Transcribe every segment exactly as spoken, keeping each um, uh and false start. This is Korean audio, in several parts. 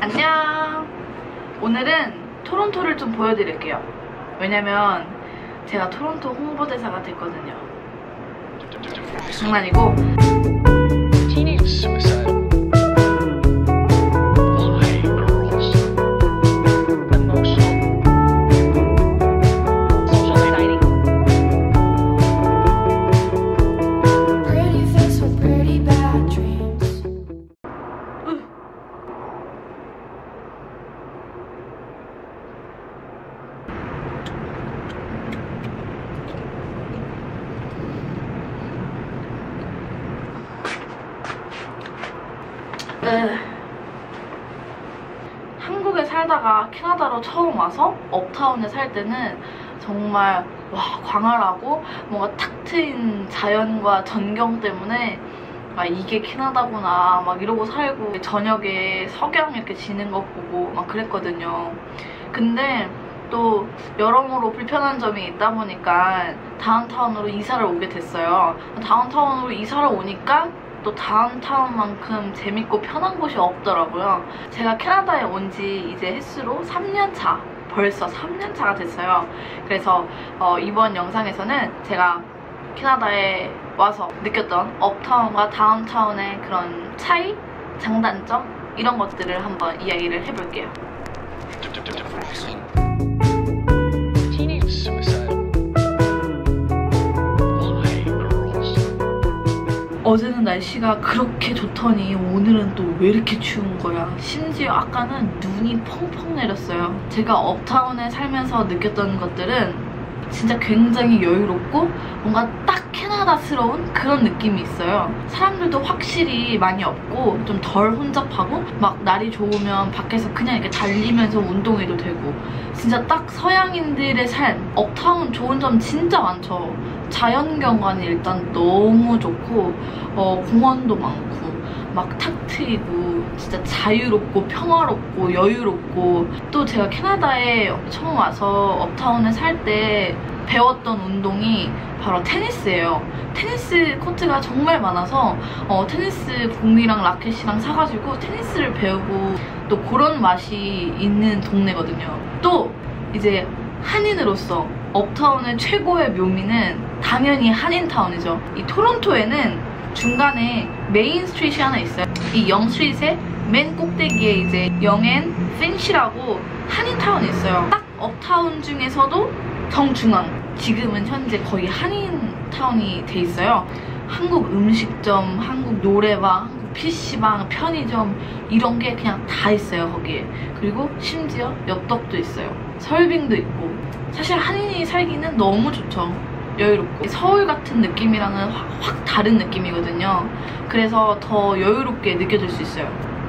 안녕. 오늘은 토론토를 좀 보여드릴게요. 왜냐면 제가 토론토 홍보대사가 됐거든요. 장난이고 네. 한국에 살다가 캐나다로 처음 와서 업타운에 살 때는 정말 와 광활하고 뭔가 탁 트인 자연과 전경 때문에 막 이게 캐나다구나 막 이러고 살고 저녁에 석양 이렇게 지는 거 보고 막 그랬거든요. 근데 또 여러모로 불편한 점이 있다 보니까 다운타운으로 이사를 오게 됐어요. 다운타운으로 이사를 오니까 또 다운타운만큼 재밌고 편한 곳이 없더라고요. 제가 캐나다에 온 지 이제 횟수로 삼 년 차, 벌써 삼 년 차가 됐어요. 그래서 어, 이번 영상에서는 제가 캐나다에 와서 느꼈던 업타운과 다운타운의 그런 차이, 장단점 이런 것들을 한번 이야기를 해볼게요. 어제는 날씨가 그렇게 좋더니 오늘은 또 왜 이렇게 추운 거야. 심지어 아까는 눈이 펑펑 내렸어요. 제가 업타운에 살면서 느꼈던 것들은 진짜 굉장히 여유롭고 뭔가 딱 캐나다스러운 그런 느낌이 있어요. 사람들도 확실히 많이 없고 좀 덜 혼잡하고 막 날이 좋으면 밖에서 그냥 이렇게 달리면서 운동해도 되고 진짜 딱 서양인들의 삶. 업타운 좋은 점 진짜 많죠. 자연경관이 일단 너무 좋고 어, 공원도 많고 막 탁 트이고 진짜 자유롭고 평화롭고 여유롭고 또 제가 캐나다에 처음 와서 업타운에 살 때 배웠던 운동이 바로 테니스예요. 테니스 코트가 정말 많아서 어, 테니스 공이랑 라켓이랑 사가지고 테니스를 배우고 또 그런 맛이 있는 동네거든요. 또 이제 한인으로서 업타운의 최고의 묘미는 당연히 한인타운이죠. 이 토론토에는 중간에 메인 스트리트이 하나 있어요. 이 영 스트리트의 맨 꼭대기에 이제 영앤 핀시라고 한인타운이 있어요. 딱 업타운 중에서도 정중앙. 지금은 현재 거의 한인타운이 돼 있어요. 한국 음식점, 한국 노래방, 한국 피시방, 편의점 이런 게 그냥 다 있어요 거기에. 그리고 심지어 엽떡도 있어요. 설빙도 있고. 사실 한인이 살기는 너무 좋죠. 여유롭고 서울 같은 느낌이랑은 확, 확 다른 느낌이거든요. 그래서 더 여유롭게 느껴질 수 있어요.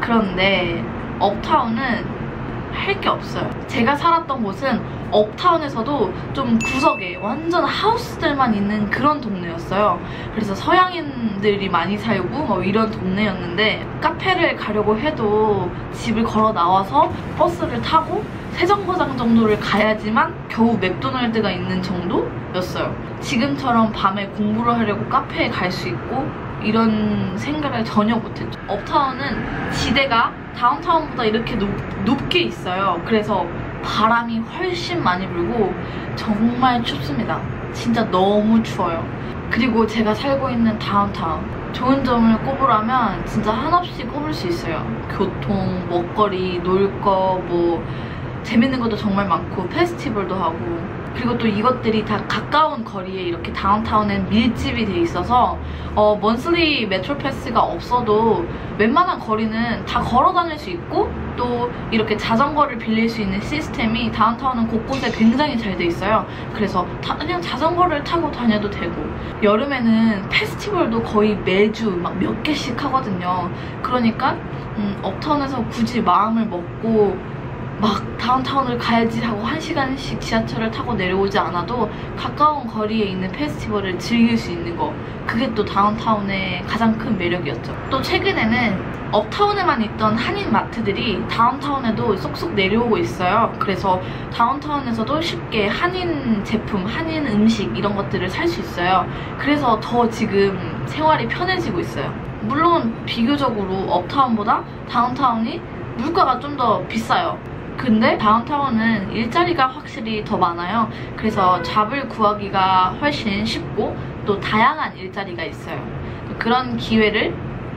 그런데 업타운은 할 게 없어요. 제가 살았던 곳은 업타운에서도 좀 구석에 완전 하우스들만 있는 그런 동네였어요. 그래서 서양인들이 많이 살고 뭐 이런 동네였는데 카페를 가려고 해도 집을 걸어 나와서 버스를 타고 세정거장 정도를 가야지만 겨우 맥도날드가 있는 정도였어요. 지금처럼 밤에 공부를 하려고 카페에 갈 수 있고 이런 생각을 전혀 못했죠. 업타운은 지대가 다운타운보다 이렇게 높, 높게 있어요. 그래서 바람이 훨씬 많이 불고 정말 춥습니다. 진짜 너무 추워요. 그리고 제가 살고 있는 다운타운 좋은 점을 꼽으라면 진짜 한없이 꼽을 수 있어요. 교통, 먹거리, 놀 거, 뭐 재밌는 것도 정말 많고 페스티벌도 하고 그리고 또 이것들이 다 가까운 거리에 이렇게 다운타운엔 밀집이 돼 있어서 어, 먼슬리 메트로 패스가 없어도 웬만한 거리는 다 걸어 다닐 수 있고 또 이렇게 자전거를 빌릴 수 있는 시스템이 다운타운은 곳곳에 굉장히 잘 돼 있어요. 그래서 다 그냥 자전거를 타고 다녀도 되고 여름에는 페스티벌도 거의 매주 막 몇 개씩 하거든요. 그러니까 음, 업타운에서 굳이 마음을 먹고 막 다운타운을 가야지 하고 한 시간씩 지하철을 타고 내려오지 않아도 가까운 거리에 있는 페스티벌을 즐길 수 있는 거, 그게 또 다운타운의 가장 큰 매력이었죠. 또 최근에는 업타운에만 있던 한인 마트들이 다운타운에도 쏙쏙 내려오고 있어요. 그래서 다운타운에서도 쉽게 한인 제품, 한인 음식 이런 것들을 살 수 있어요. 그래서 더 지금 생활이 편해지고 있어요. 물론 비교적으로 업타운보다 다운타운이 물가가 좀 더 비싸요. 근데 다운타운은 일자리가 확실히 더 많아요. 그래서 잡을 구하기가 훨씬 쉽고 또 다양한 일자리가 있어요. 그런 기회를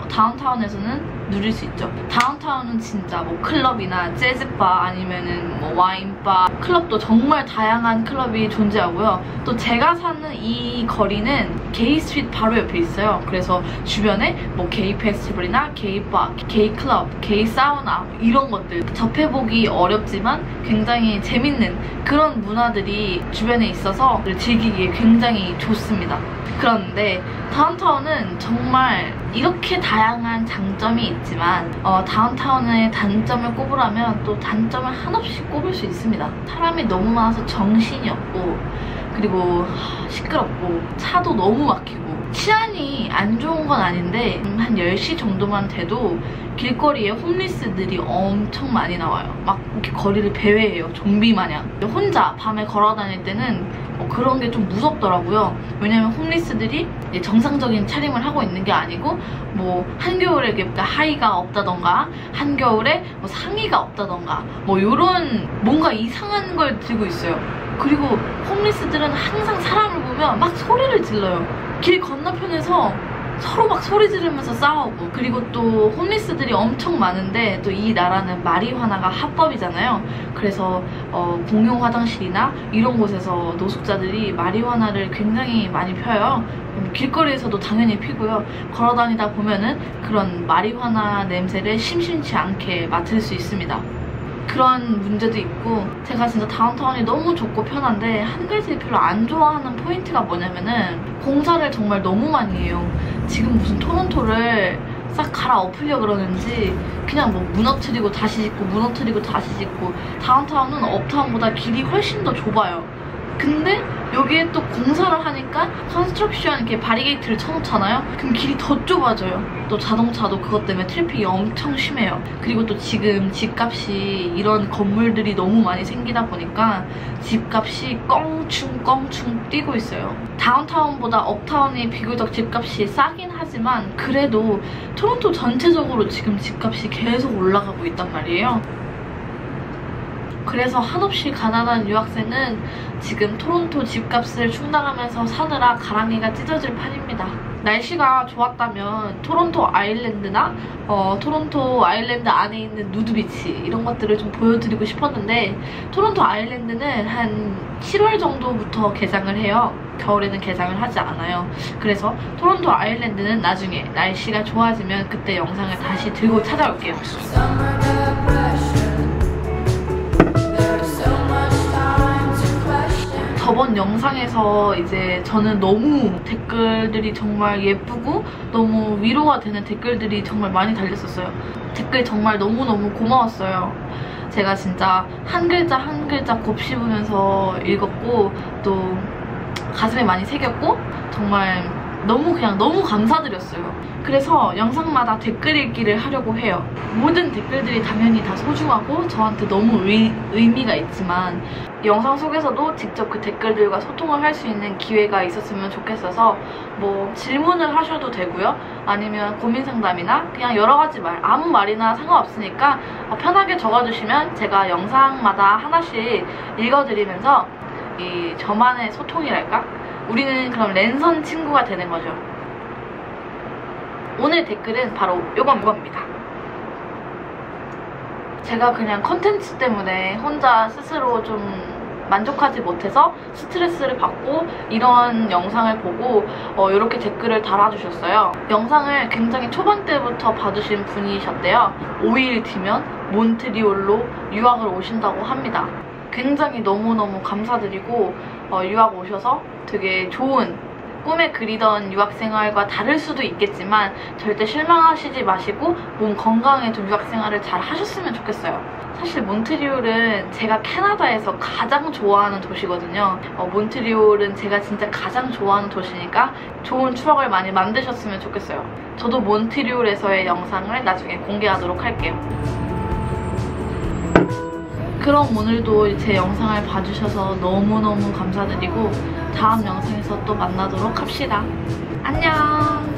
다운타운에서는 누릴 수 있죠. 다운타운은 진짜 뭐 클럽이나 재즈바 아니면은 뭐 와인바, 클럽도 정말 다양한 클럽이 존재하고요. 또 제가 사는 이 거리는 게이 스트리트 바로 옆에 있어요. 그래서 주변에 뭐 게이 페스티벌이나 게이 바, 게이 클럽, 게이 사우나 이런 것들 접해보기 어렵지만 굉장히 재밌는 그런 문화들이 주변에 있어서 즐기기에 굉장히 좋습니다. 그런데 다운타운은 정말 이렇게 다양한 장점이 있지만 어, 다운타운의 단점을 꼽으라면 또 단점을 한없이 꼽을 수 있습니다. 사람이 너무 많아서 정신이 없고, 그리고 시끄럽고, 차도 너무 막히고, 치안이 안 좋은 건 아닌데 한 열 시 정도만 돼도 길거리에 홈리스들이 엄청 많이 나와요. 막 이렇게 거리를 배회해요. 좀비 마냥. 혼자 밤에 걸어 다닐 때는 어, 그런 게 좀 무섭더라고요. 왜냐면 홈리스들이 정상적인 차림을 하고 있는 게 아니고 뭐 한겨울에 그러니까 하의가 없다던가 한겨울에 뭐 상의가 없다던가 뭐 요런 뭔가 이상한 걸 들고 있어요. 그리고 홈리스들은 항상 사람을 보면 막 소리를 질러요. 길 건너편에서 서로 막 소리 지르면서 싸우고, 그리고 또 홈리스들이 엄청 많은데 또 이 나라는 마리화나가 합법이잖아요. 그래서 어, 공용 화장실이나 이런 곳에서 노숙자들이 마리화나를 굉장히 많이 펴요. 길거리에서도 당연히 피고요. 걸어다니다 보면은 그런 마리화나 냄새를 심심치 않게 맡을 수 있습니다. 그런 문제도 있고, 제가 진짜 다운타운이 너무 좋고 편한데 한 가지 별로 안 좋아하는 포인트가 뭐냐면은 공사를 정말 너무 많이 해요. 지금 무슨 토론토를 싹 갈아엎으려 그러는지 그냥 뭐 무너뜨리고 다시 짓고 무너뜨리고 다시 짓고, 다운타운은 업타운보다 길이 훨씬 더 좁아요. 근데 여기에 또 공사를 하니까 컨스트럭션 이렇게 바리게이트를 쳐놓잖아요? 그럼 길이 더 좁아져요. 또 자동차도 그것 때문에 트래픽이 엄청 심해요. 그리고 또 지금 집값이 이런 건물들이 너무 많이 생기다 보니까 집값이 껑충 껑충 뛰고 있어요. 다운타운보다 업타운이 비교적 집값이 싸긴 하지만 그래도 토론토 전체적으로 지금 집값이 계속 올라가고 있단 말이에요. 그래서 한없이 가난한 유학생은 지금 토론토 집값을 충당하면서 사느라 가랑이가 찢어질 판입니다. 날씨가 좋았다면 토론토 아일랜드나 어, 토론토 아일랜드 안에 있는 누드비치 이런 것들을 좀 보여드리고 싶었는데 토론토 아일랜드는 한 칠월 정도부터 개장을 해요. 겨울에는 개장을 하지 않아요. 그래서 토론토 아일랜드는 나중에 날씨가 좋아지면 그때 영상을 다시 들고 찾아올게요. 저번 영상에서 이제 저는 너무 댓글들이 정말 예쁘고 너무 위로가 되는 댓글들이 정말 많이 달렸었어요. 댓글 정말 너무너무 고마웠어요. 제가 진짜 한 글자 한 글자 곱씹으면서 읽었고 또 가슴에 많이 새겼고 정말 너무 그냥 너무 감사드렸어요. 그래서 영상마다 댓글 읽기를 하려고 해요. 모든 댓글들이 당연히 다 소중하고 저한테 너무 의, 의미가 있지만 영상 속에서도 직접 그 댓글들과 소통을 할 수 있는 기회가 있었으면 좋겠어서 뭐 질문을 하셔도 되고요. 아니면 고민 상담이나 그냥 여러 가지 말, 아무 말이나 상관없으니까 편하게 적어주시면 제가 영상마다 하나씩 읽어드리면서 이 저만의 소통이랄까? 우리는 그럼 랜선 친구가 되는 거죠. 오늘 댓글은 바로 요건 이겁니다. 제가 그냥 컨텐츠 때문에 혼자 스스로 좀 만족하지 못해서 스트레스를 받고 이런 영상을 보고 어, 이렇게 댓글을 달아주셨어요. 영상을 굉장히 초반 때부터 봐주신 분이셨대요. 오 일 뒤면 몬트리올로 유학을 오신다고 합니다. 굉장히 너무너무 감사드리고 어, 유학 오셔서 되게 좋은 꿈에 그리던 유학생활과 다를 수도 있겠지만 절대 실망하시지 마시고 몸 건강에 좀 유학생활을 잘 하셨으면 좋겠어요. 사실 몬트리올은 제가 캐나다에서 가장 좋아하는 도시거든요. 어, 몬트리올은 제가 진짜 가장 좋아하는 도시니까 좋은 추억을 많이 만드셨으면 좋겠어요. 저도 몬트리올에서의 영상을 나중에 공개하도록 할게요. 그럼 오늘도 제 영상을 봐주셔서 너무너무 감사드리고 다음 영상에서 또 만나도록 합시다. 안녕!